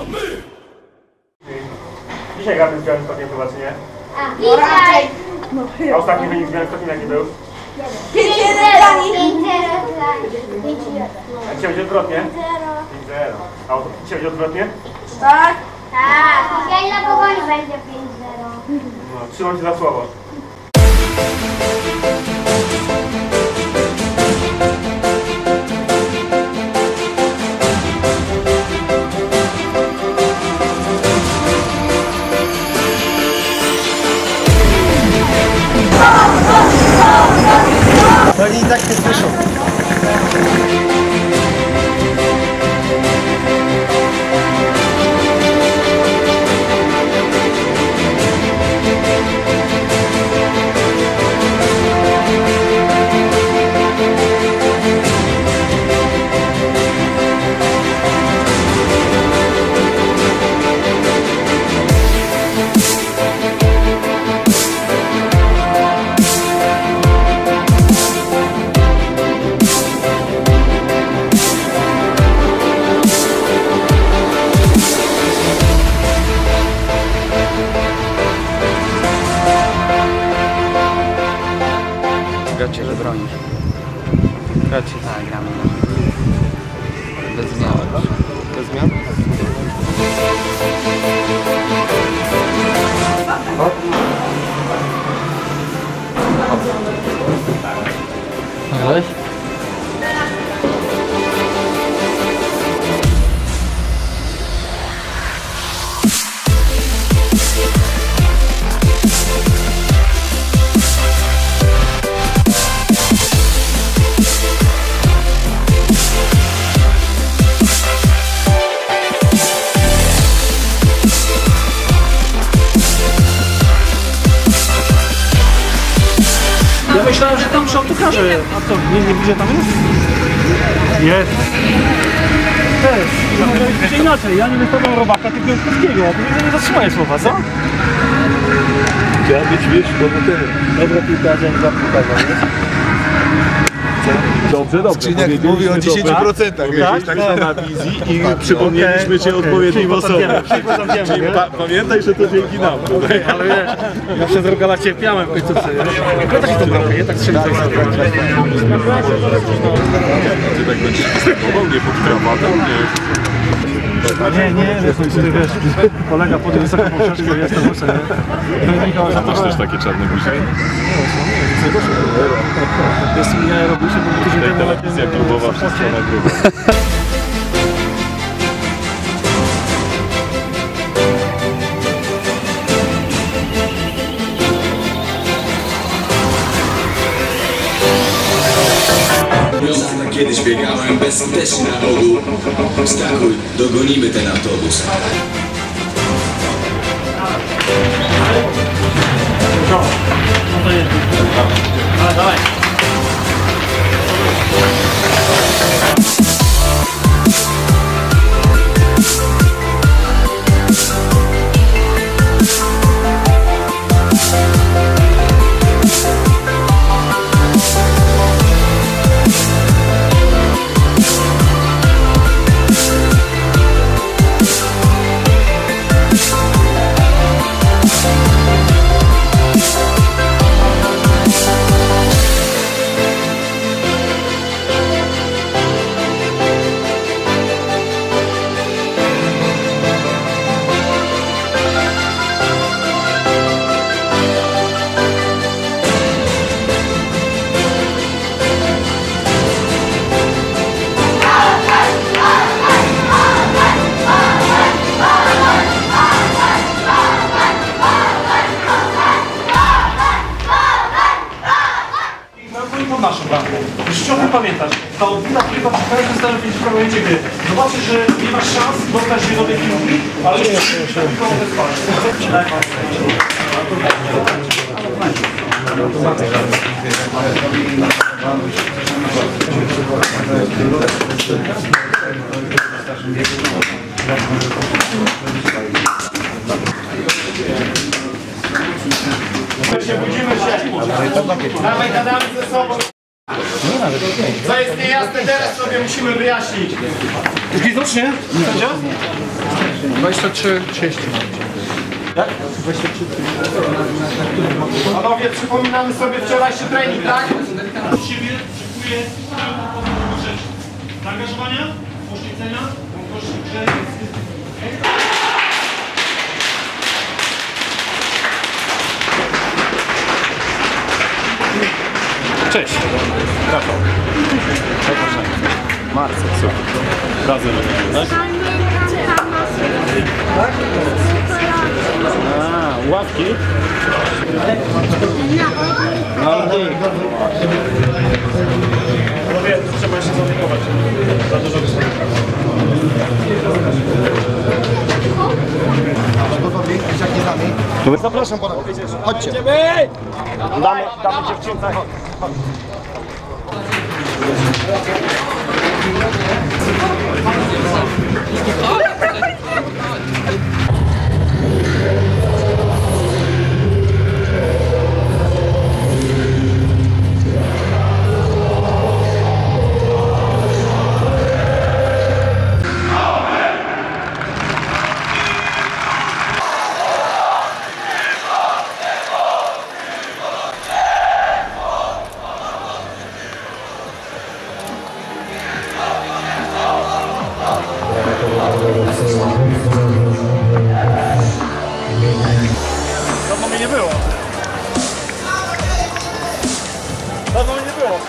Dzisiaj gramy z Białymstokiem chyba, czy nie? Dzisiaj! A ostatni wynik z Białymstokiem jaki był? 5-1 dla nich! 5-1. A dzisiaj będzie odwrotnie? 5-0. A dzisiaj będzie odwrotnie? Tak? Tak, dzisiaj na Pogoni będzie 5-0. No, trzymam się za słowo. Oni i tak nie słyszą. Gacie, że bronisz. Gacie. Tak, gramy. Bez zmian. Bez zmian? Nagrałeś? Ja myślałem, że tam przy autokarze. A co, nie widzę tam jest? Jest. Też. Może inaczej, ja nie wystawiam Robaka, tylko Kowskiego. To widzę, nie zatrzymaję słowa, co? Chciała być, wiesz, bohaterem. Dobra piłkarze, dwa piłkarze, nie? Dobrze, dobrze. Skrzyniak mówi o 10%. Tak, tak na wizji i przypomnieliśmy Cię odpowiednim osobom. Czyli pamiętaj, że to dzięki nam. Ale wiesz, ja przez Rogala cierpiałem w końcówce, nie? Pamiętasz tą bramkę, nie? Tak strzelił sobie. Ty tak będziesz występował, nie pod krawatą, nie? Nie, wiesz, kolega podjął wysoką poprzeczkę, jest to muszę, nie? Masz też takie czarne buźki. Jest mi ja robił się, bo tydzień temu Telewizja klubowa wszystko nagrywa. Kiedyś biegałem bezskutecznie na ogół. Skakuj, dogonimy ten autobus. Dawaj. Pod naszą bramką. Jeśli ciągle pamiętasz, ta odbita piłka przy każdym stanowisku w fragmencie gry. Zobaczysz, że nie masz szans dostać się do tej piłki, ale już piłką mogę spać. Budzimy się. Dawaj, gadamy ze sobą. Co jest niejasne, teraz sobie musimy wyjaśnić. Zgidzacz, nie? Sędzia? 23:30. Jak? Panowie, przypominamy sobie wczorajszy trening, tak? Od siebie szykuje rzecz. Zaangażowania, poświęcenia, Cześć. Rafał. Marcel, super. Razem robimy, tak? A, ławki? No ale ty. Panowie, trzeba się zaopiekować. Za dużo wysłania. Zapraszam pana. Chodźcie. Damy dziewczynce. Dawno mnie nie było. Dawno mnie nie było.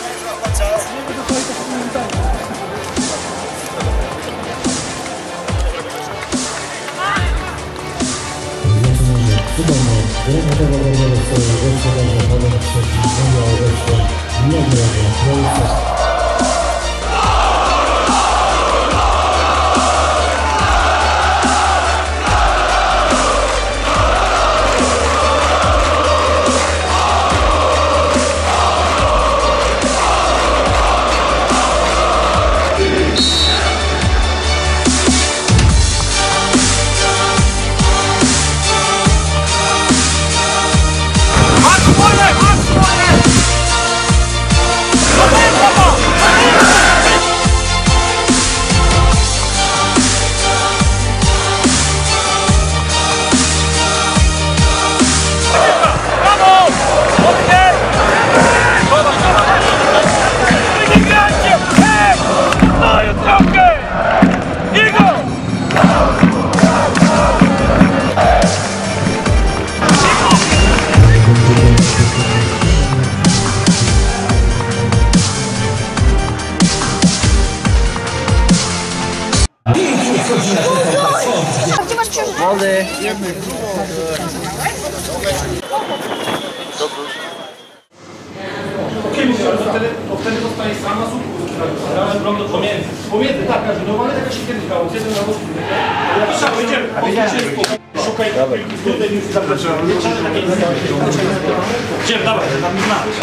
Wtedy zostaje sama słupków. Pomiędzy, tak, każdy normalnie taka się kiedyś dało. Jeden na łóżku. Szako, idziemy. Szukaj trudnej już zapraszam. Idziemy, dawaj, tam nie znaleźć.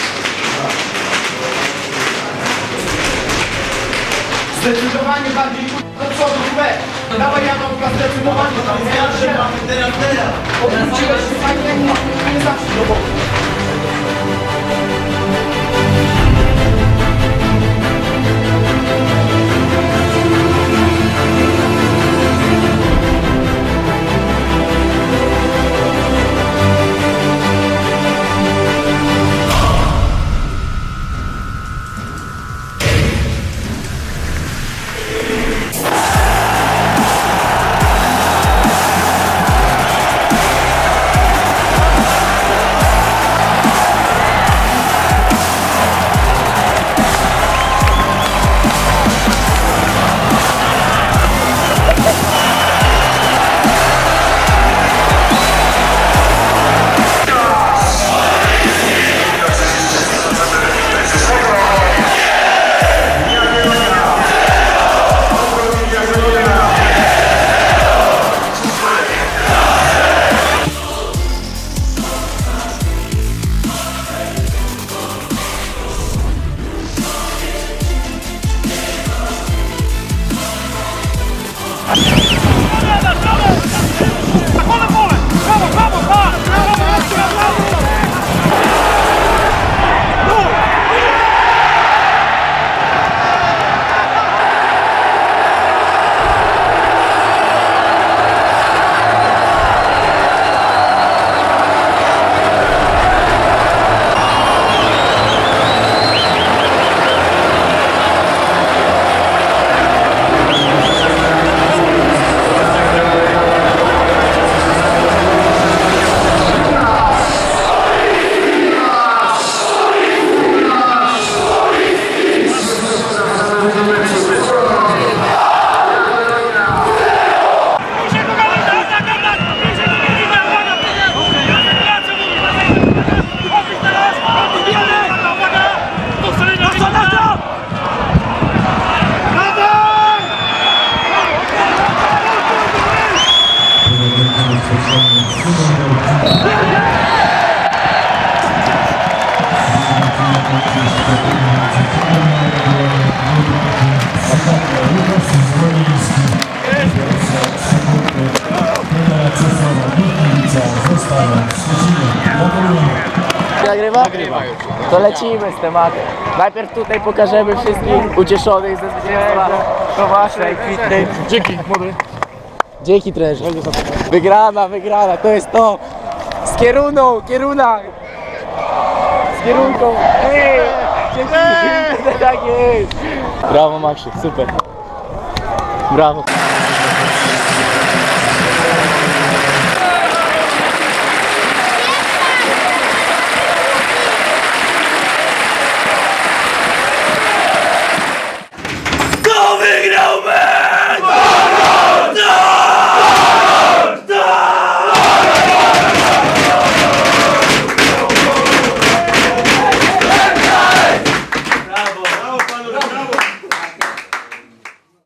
Zdecydowanie bardziej do przodu, B. Dawaj Janowka, zdecydowanie tam teraz. Odwróciłeś się fajnie, nie zawsze do boku. Nagrywa? Nagrywa już. To lecimy z tematem. Najpierw tutaj pokażemy wszystkich ucieszonych ze zwycięstwa Tomasza i Kwitny. Dzięki, młody. Dzięki trenerze. Wygrana, wygrana, to jest to. Z kierunką, z kierunką. Ej, dzięki. Tak jest. Brawo Maksiu, super. Brawo. Kto wygra?